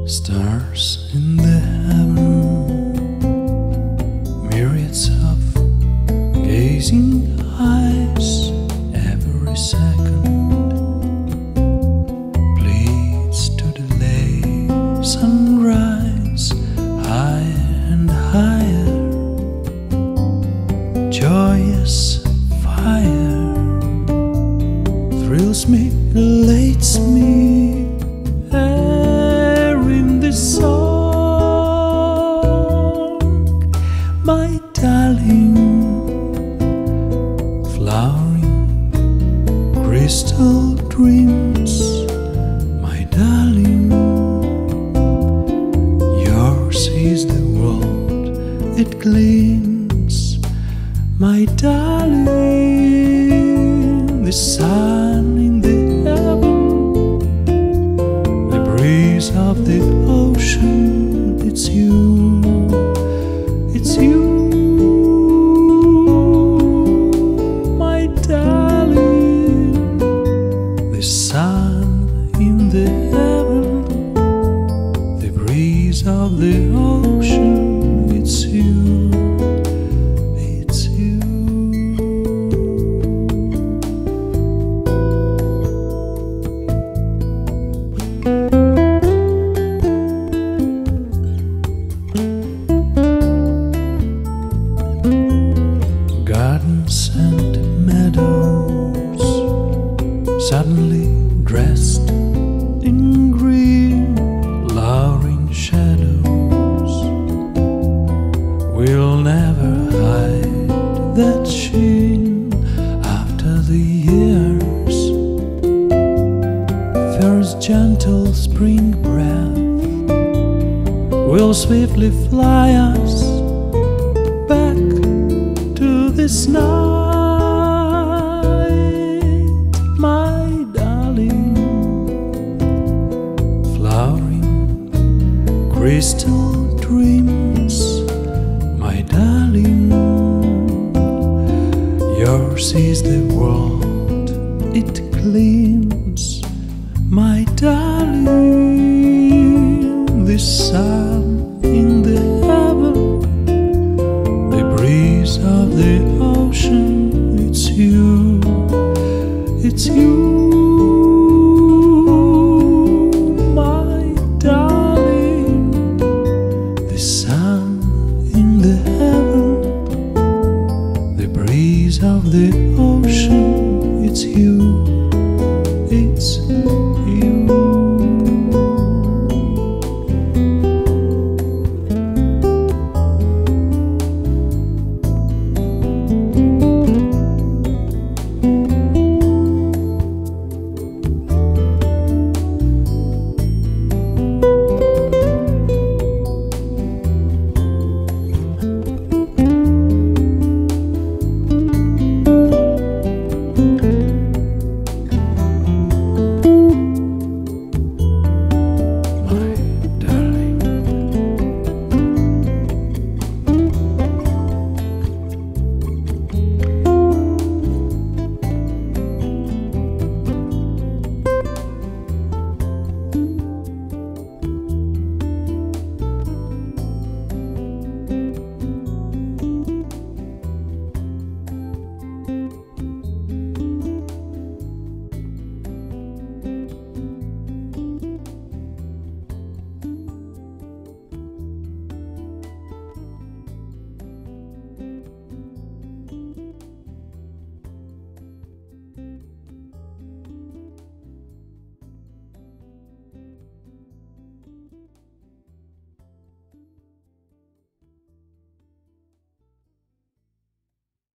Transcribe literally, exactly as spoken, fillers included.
Stars in the heaven, myriads of gazing eyes, every second pleads to delay sunrise, higher and higher, joyous fire thrills me, elates me. Song, my darling, flowering crystal dreams, my darling, yours is the world, it gleams, my darling, the sun in the heaven, the breeze of the ocean. It's you, it's you, my darling, the sun in the heaven, the breeze of the ocean. It's you, it's you. Gardens and meadows suddenly dressed in green, lowering shadows will never hide that sheen. After the years, first gentle spring breath will swiftly fly us back to this night, my darling, flowering crystal dreams, my darling, yours is the world, it gleams, my darling, the sun in